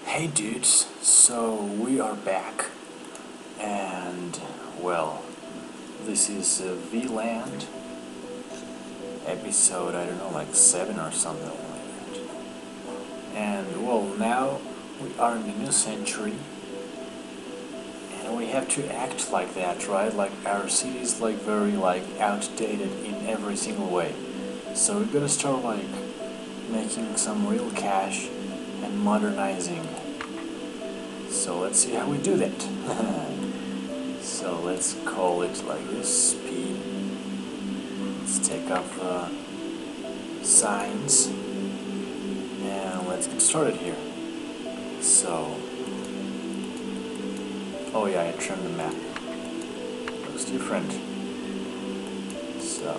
Hey dudes, so we are back, and well, this is VLAND episode, I don't know, like 7 or something like that. And well, now we are in the new century, and we have to act like that, right? Like our city is like very outdated in every single way. So we're gonna start like making some real cash and modernizing. So let's see how we do that. So let's call it like this, speed. Let's take off the signs and let's get started here. So, oh yeah, I trimmed the map. Looks different. So,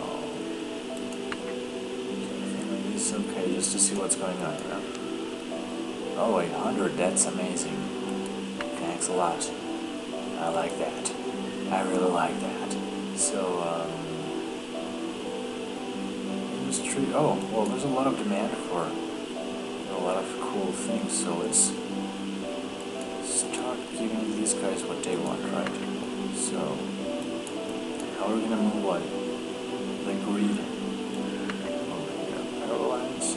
maybe it's okay just to see what's going on, you know. Oh, 800, that's amazing. Thanks a lot. I like that. I really like that. So, industry. Oh, well, there's a lot of demand for a lot of cool things. So let's start giving these guys what they want, right? So, how are we gonna move what? The grid. Over here, power lines.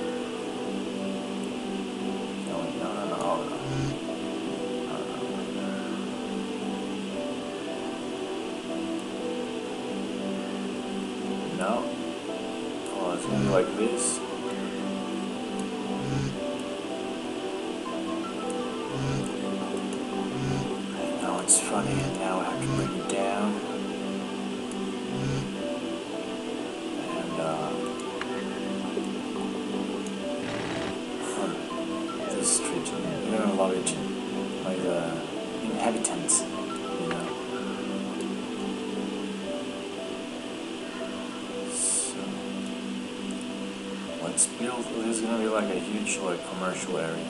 No. Oh, it's gonna be like this. I know it's funny, and now I have to bring it down. And this street, you're gonna love it. Like the inhabitants, you know. Let's build. This is gonna be like a huge commercial area.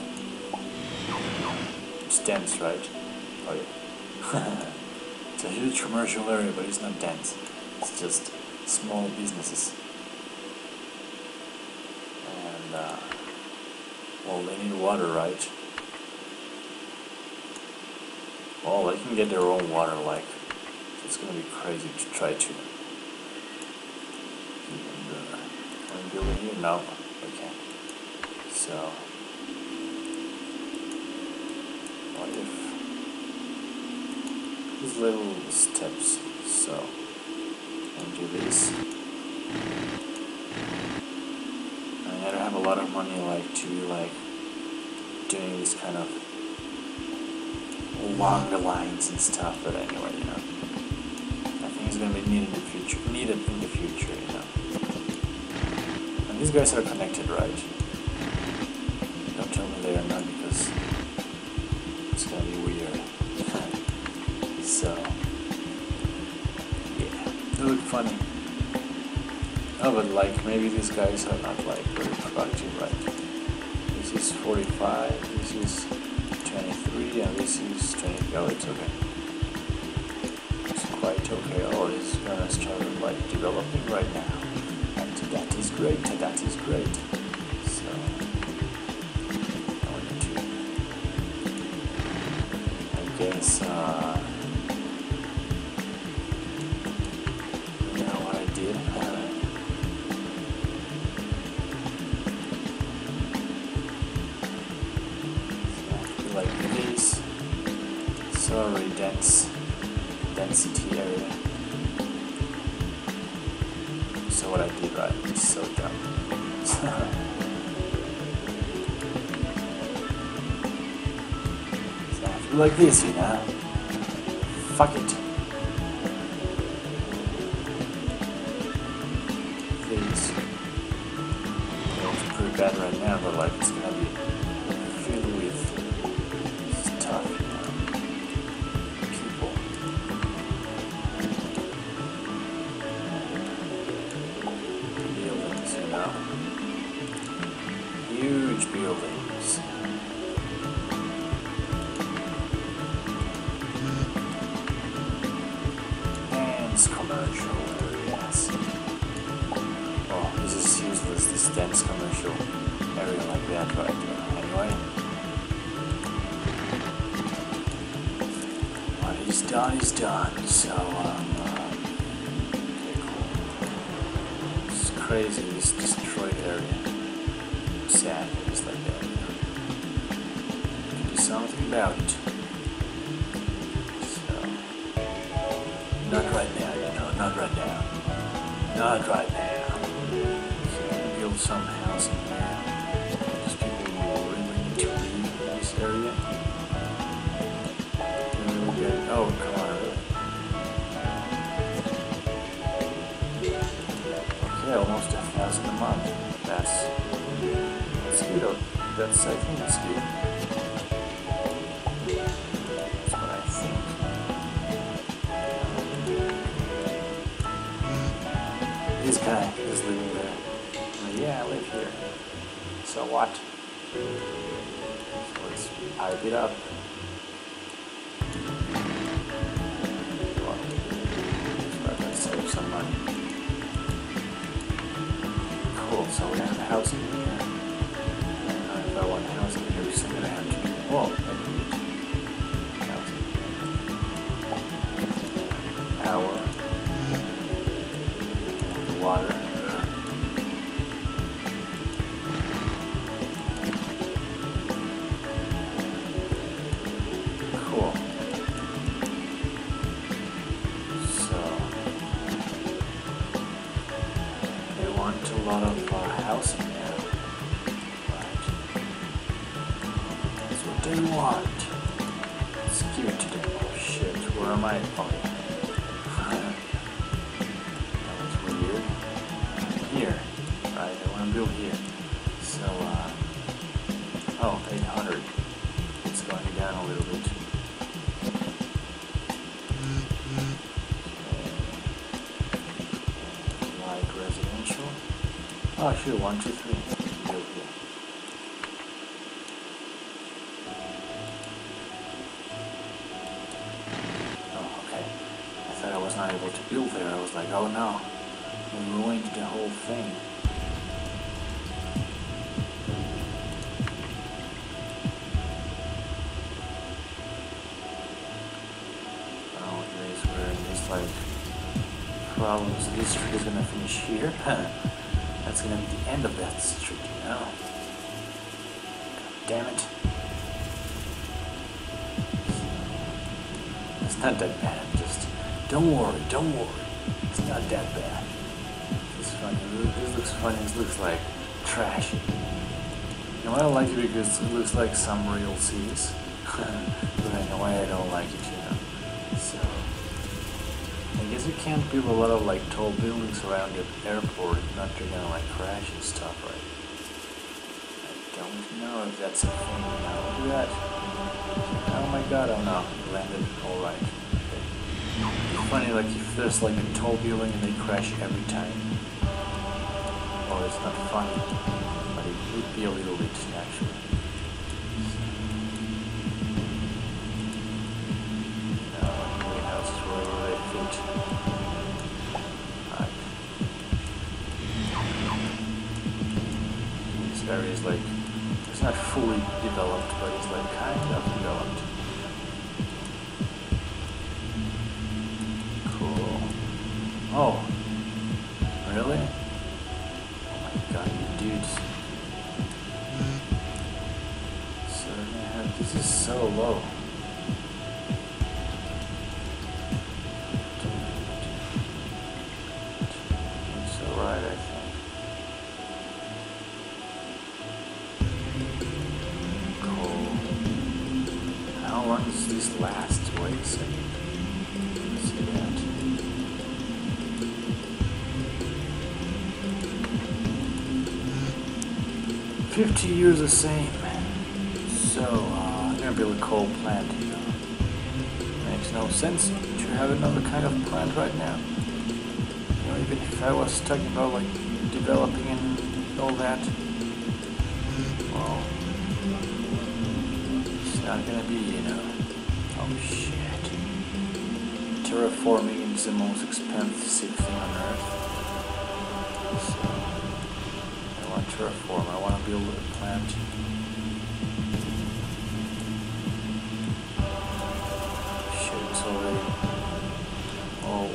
It's dense, right? Oh yeah. It's a huge commercial area, but it's not dense. It's just small businesses. And well, they need water, right? Well, they can get their own water. Like, it's gonna be crazy to try to. Build it here? No. Okay. So, what if these little steps? So, and do this. I don't have a lot of money to be doing this kind of long lines and stuff, but anyway, you know, I think it's gonna be needed in the future. You know. These guys are connected, right? Don't tell me they are not, because it's gonna be weird. So, yeah, they look funny. Oh, but maybe these guys are not very productive, right? This is 45, this is 23, and this is 20. Oh, it's okay. It's quite okay. Oh, this is gonna start developing right now. That is great, that is great. So, I guess, you know what I did? So like this. Sorry, density area. So what I did, right, it's so dumb. So I have to be like this, you know? Fuck it. These. They look pretty bad right now, but it's gonna be filled with stuff, you know? People. Buildings, you know? Huge buildings. Dense commercial areas. Oh, this is useless, this dense commercial area like that, right? is done is done. So, okay, cool. It's crazy, this destroyed area. Sad, it's like that. Do something about it. So, not right now, you know, not right now. Not right now. Okay, build some housing there. These people will really need to leave this area. Oh, come on, really? Okay, almost 1,000 a month. That's good. That's, I think that's good. That's what I think. This guy is living there. Yeah, I live here. So what? So let's pipe it up. Save some money. Cool, so we have housing here. If I want housing here, so I'm gonna have to do. Whoa, I need housing. Power. Water. Cool. A lot of housing there. Right. That's what they want. Let's give it to them. Oh shit, where am I? Oh yeah. That was weird. Here. Right, I want to build here. So, oh, 800. It's going down a little bit. Light residential. Oh, sure, 1, 2, 3. Build here. Oh, okay. I thought I was not able to build there. I was like, oh no, we ruined the whole thing. Oh, guys, we're in this like problems. This street is gonna finish here. That's gonna be the end of that street, you know? God damn it. It's not that bad, just don't worry. It's not that bad. It's funny, this looks funny, this looks like trash. You know, I don't like it because it looks like some real cities. But I know why I don't like it, you know? So, I guess you can't build a lot of like tall buildings around the airport, not you're gonna like crash and stuff, right? I don't know if that's a thing. I'll do that. Oh my god, oh no, it landed alright. Okay. It's funny, like if there's like a tall building and they crash every time. Oh, it's not funny, but it would be a little bit actually. Area is like, it's not fully developed, but it's like kind of developed. Cool. Oh, really? Oh my god, you dudes. So this is so low. It's alright, I think. How long does this last? Wait a second. Let's see that. 50 years the same. So, I'm gonna build a coal plant here. Makes no sense to have another kind of plant right now. You know, even if I was talking about like developing and all that, well, not gonna be, you know. Oh shit. Terraforming is the most expensive thing on Earth. So, I want to terraform, I want to build a plant. Shit, it's already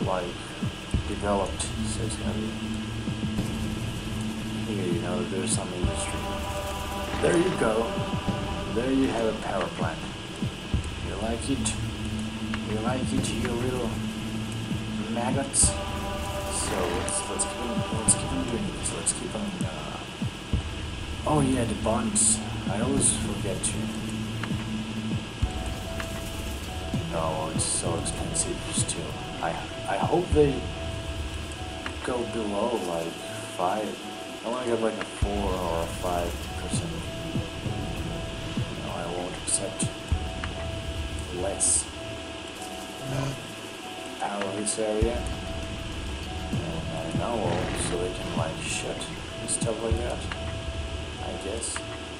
like developed, so it's gonna be here. You know, there's some industry. There you go. There you have a power plant. You like it? You like it, you little maggots? So let's keep on doing this. Let's keep on. Oh yeah, the bonds. I always forget to. Oh, it's so expensive still. I hope they go below like 5. I want to get like a 4 or a 5%. No, I won't accept less. Out of this area. And I know, so they can like shut and stuff like that. I guess.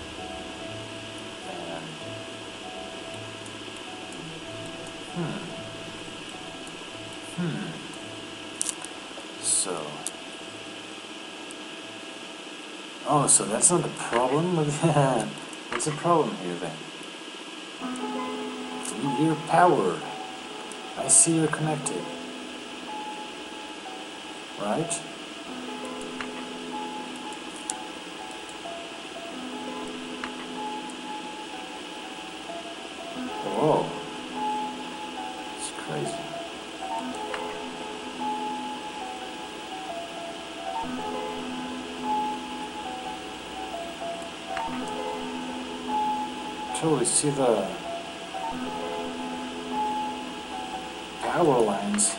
And so. Oh, so that's not the problem with that. What's the problem here then? You're powered. I see you're connected. Right? Whoa. It's crazy. Totally see the power lines.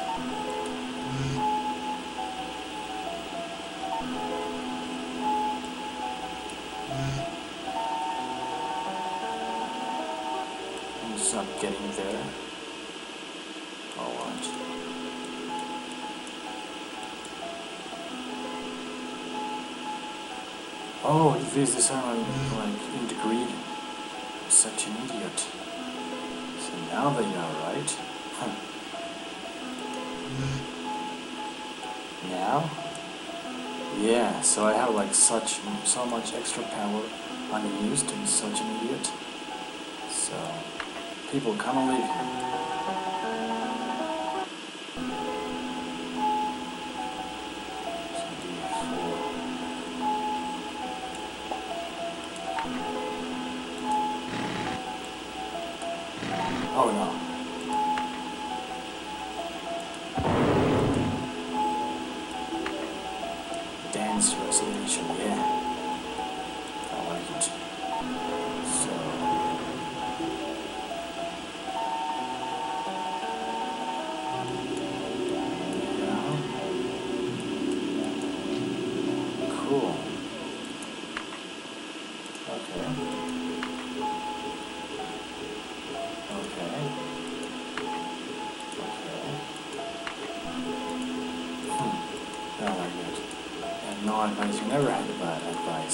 I'm just not getting there. Or what? Oh, these are like integrated. Such an idiot. So now they are right. Huh. Now? Yeah, so I have like so much extra power unused and such an idiot. So people come and live here. Oh no. Dance residential, yeah. I like it. So. Yeah. Cool. Okay. I like it. And no advice, you never had bad advice.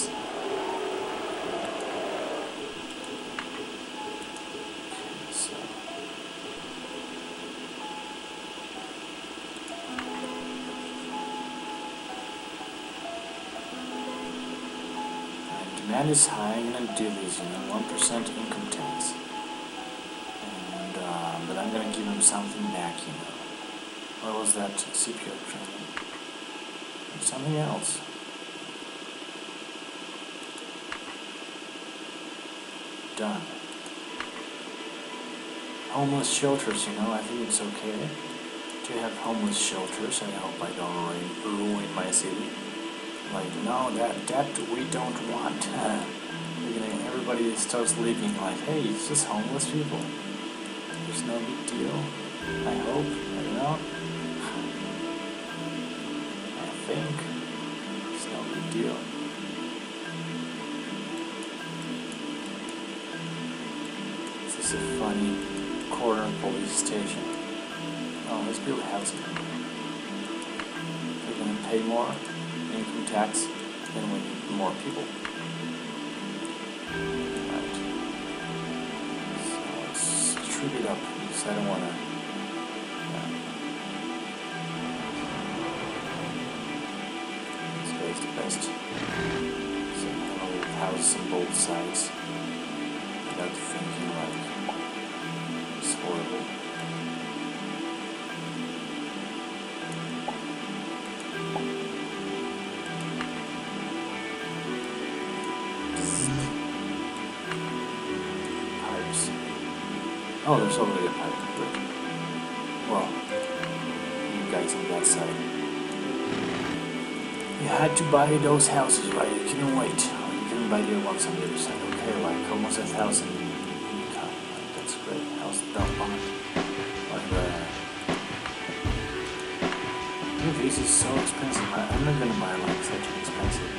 So. Demand is high, I'm gonna do this, 1% income tax. And, but I'm gonna give him something back, What was that CPO training? Something else. Done. Homeless shelters, I think it's okay to have homeless shelters. I hope I don't ruin my city. Like, no, that we don't want. Everybody starts living like, hey, it's just homeless people. There's no big deal. I hope, I think it's no big deal. This is a funny corner police station. Oh, let's build housing. We're gonna pay more income tax, then we need more people. Right. So let's treat it up because I don't wanna. The best. So I'll house on both sides without thinking like it's horrible. Oh, there's already a pipe. Great. Well, you guys on that side. You had to buy those houses, right? You couldn't wait. You couldn't buy the other ones on the other side. Okay, like almost 1,000 income. That's great. How's that bond? Like this is so expensive. I'm not gonna buy like such an expensive.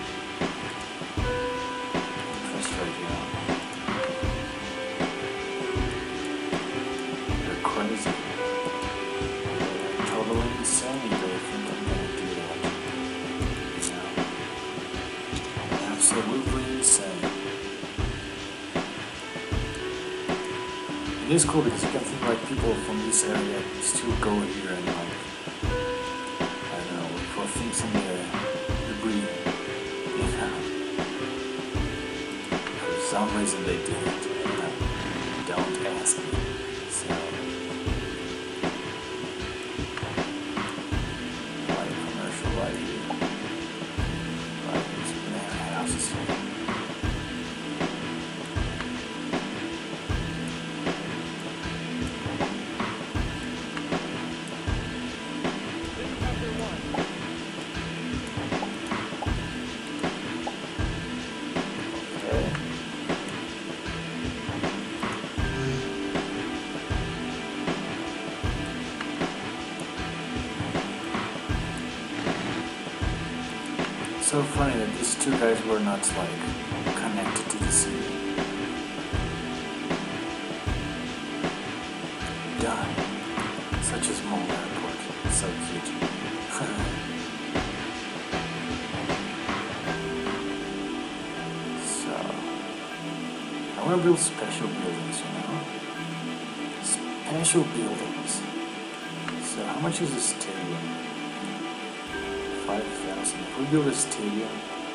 Interest rate, you know. They're crazy. They're totally insane. They think I'm gonna do that. Absolutely insane. It is cool because you can think like people from this area still go here and like, I don't know, look for things in the debris. You know? For some reason they do it. You know? Don't ask me. So, light commercial right here. So funny that these two guys were not like connected to the city. Done. Such a small airport. So cute. So I want to build special buildings, you know? Special buildings. So how much is a stadium? 5,000. If we build a stadium,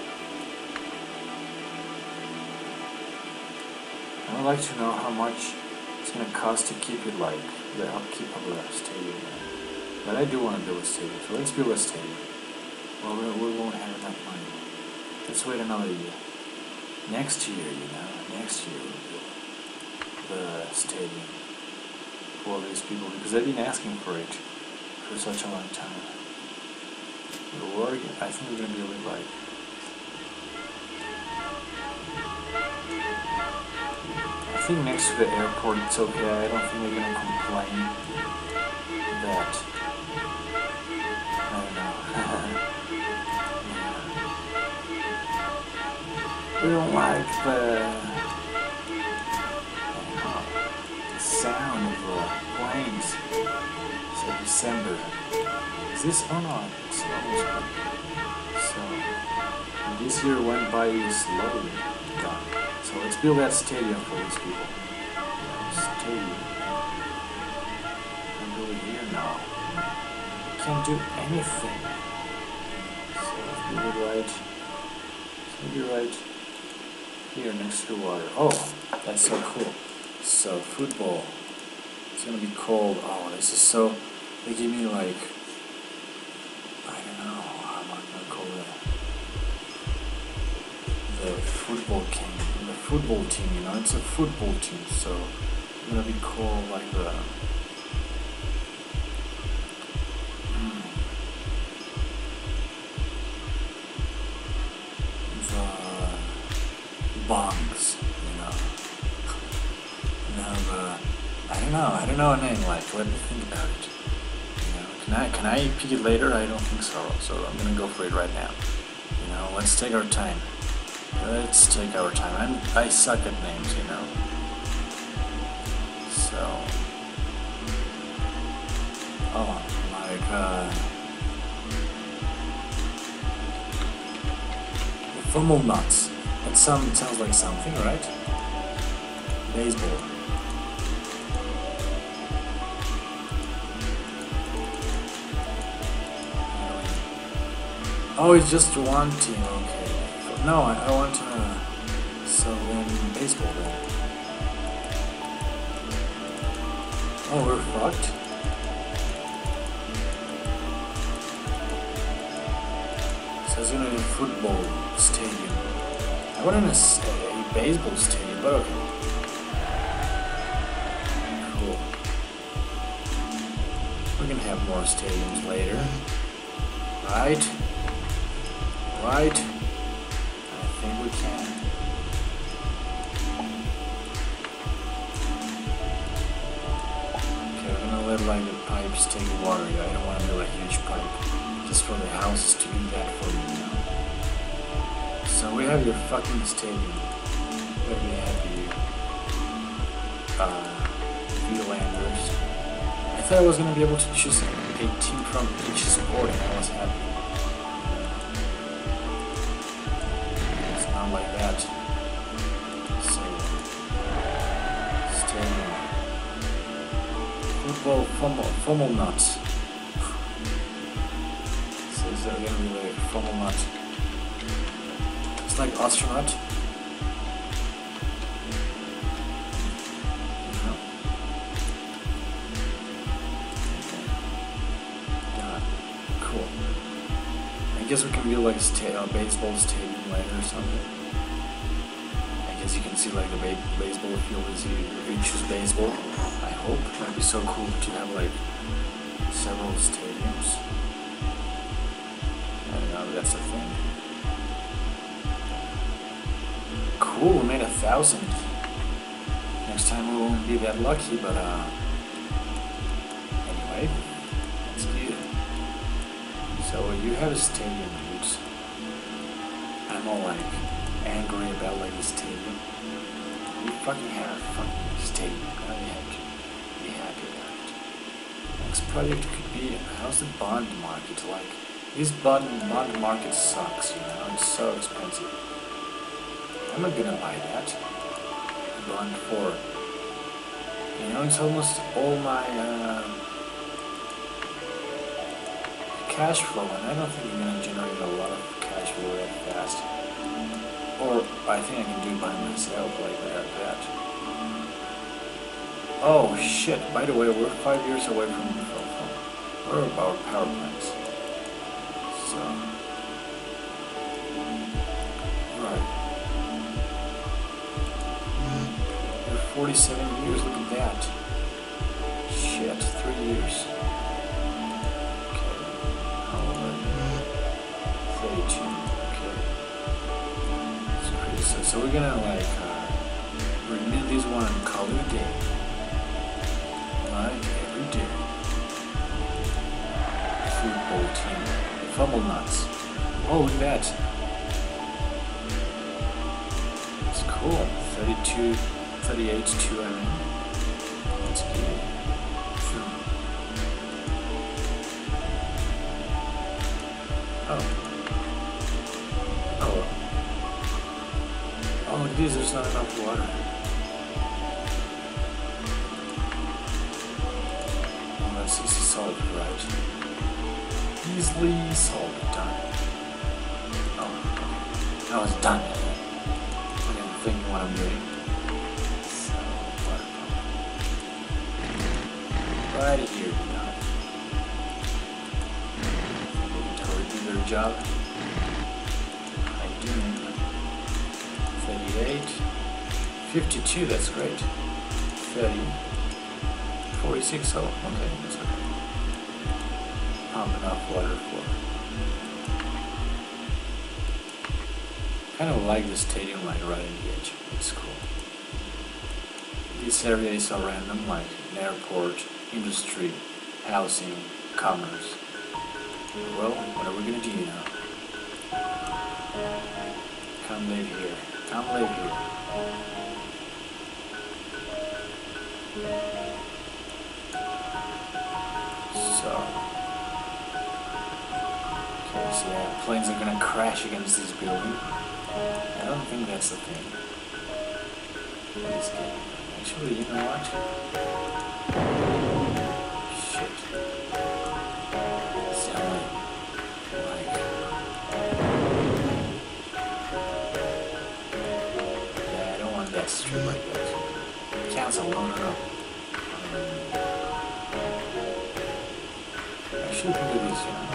I would like to know how much it's going to cost to keep it like the upkeep of the stadium. But I do want to build a stadium, so let's build a stadium. Well, we won't have enough money. Let's wait another year. Next year, you know, next year we'll build the stadium for these people because they've been asking for it for such a long time. I think we're gonna be able to like I think next to the airport it's okay. I don't think they're gonna complain that I don't know. We don't like the sound of the planes. It's like December. Is this on? It's almost good. So, this year went by slowly. Done. So let's build that stadium for these people. Stadium. I'm building here now. Can't do anything. So let's build it right. It's gonna be right here next to the water. Oh, that's so cool. So football. It's gonna be cold. Oh, this is so. They give me like. The football team, you know, it's a football team, so it's gonna be called like the bongs, you know. I don't know a name, like, let me think about it. You know, can I pick it later? I don't think so, so I'm gonna go for it right now. You know, let's take our time. Let's take our time. I suck at names, you know. So, like the Fomalnauts. It sounds like something, right? Baseball. Oh, it's just one team. Okay. No, I want so then baseball then. Oh, we're fucked. So it's gonna be a football stadium. I wanted a baseball stadium, but okay. Cool. more stadiums later. Right? Right? I think we can. Okay, we're gonna let like the pipes take water. I don't want to build a huge pipe just for the houses to do that for me now. So we have your fucking stadium. Where we have you, Freelanders. I thought I was gonna be able to choose a team from each sport, and I was happy. It's not like that. So, stadium. Football, Fomalnauts. So is that gonna be like Fomalnaut? It's like astronaut. I guess we can build like a baseball stadium later or something. I guess you can see like the baseball field as you choose baseball. I hope. That'd be so cool to have like several stadiums. I don't know if that's a thing. Cool, we made 1,000. Next time we won't be that lucky, but anyway, that's good. So you have a stadium, dudes. I'm all like angry about like the stadium. You fucking have a fucking stadium. I have to be happy about it. Next project could be, how's the bond market like? This bond market sucks, you know, it's so expensive. I'm not gonna buy that. Bond for, you know, it's almost all my cash flow, and I don't think you're gonna generate a lot of cash flow that fast. Or I think I can do it by myself, like that. Oh shit! By the way, we're 5 years away from our power plants. So right, we're 47 years. Look at that. Shit, 3 years. 32, okay. That's crazy. So we're gonna like renew this one on color day. Like every day. Football team. Fomalnauts. Oh, look at that. It's cool. 32, 38, 2, I mean. That's good. Oh. Oh, look at these, there's not enough water. Oh, that's easy solid, right? Easily solid, done. Oh, okay. I was done. I'm gonna think what I'm doing. So, water pump. Right here, you know. They can totally do their job. 38, 52, that's great. 30, 46, oh, okay, that's okay. Pump enough water for. Kind of like the stadium, like right in the edge. It's cool. This area is so random, like an airport, industry, housing, commerce. Well, what are we gonna do now? Come live here. Come live here. So, okay, so yeah, planes are gonna crash against this building. I don't think that's the thing. This game. Actually, you know what? Shit. It's only like. That strip like that. Cancel, no. Actually, we can do these, you know.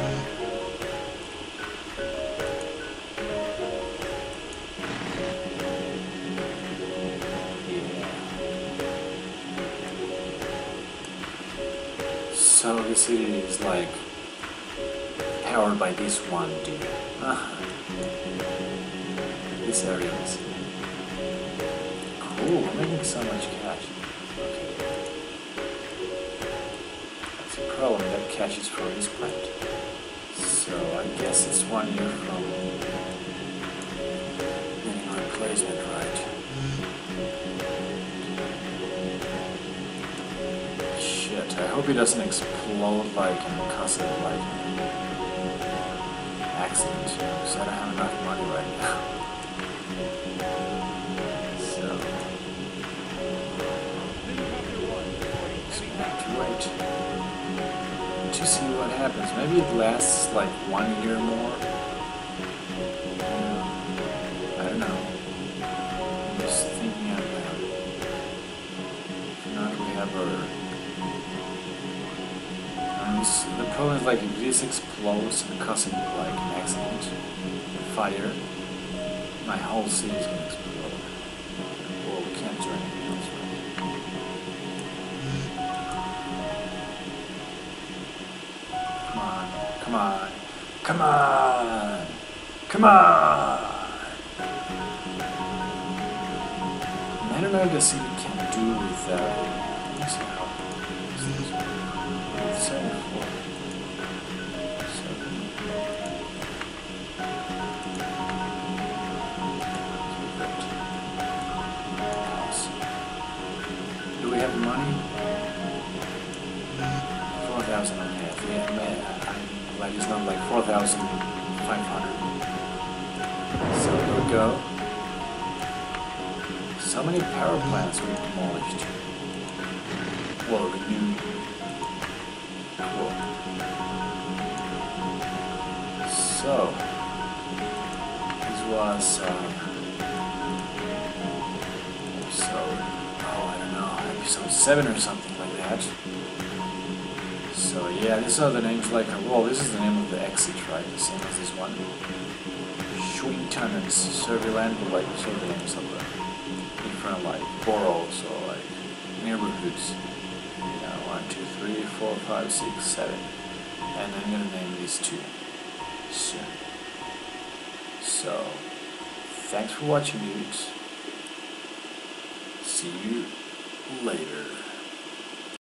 Yeah. So the city is like powered by this one dude. This area is cool. We're making so much cash. Okay. That's a problem. That cash is from this plant. So I guess it's 1 year from getting a replacement, right? Shit, I hope it doesn't explode like in a custard like accident, because I don't have enough money right now. So we have to wait to see what happens. Maybe it lasts like 1 year more. I don't know. I'm just thinking out loud. If not, we have our... the problem is, like, if this explodes and causes like an accident, fire, my whole city is gonna explode. Well, we can't do anything else, right? Come on, come on, come on, come on! And I don't know if the city can do with let's see how this is. 74. Do we have the money? 4,000 and a half. Yeah, man. Like it's not like 4,500. So here we go. So many power plants we demolished. Well, renewed. Cool. So, this was episode, I don't know, episode 7 or something like that. So yeah, these are the names, like, well, this is the name of the exit, right? The same as this one. Schwington and Surveyland were like sort of the names of the different like boroughs or like neighborhoods. 1, 2, 3, 4, 5, 6, 7, and I'm gonna name these two soon. So, thanks for watching, dudes. See you later.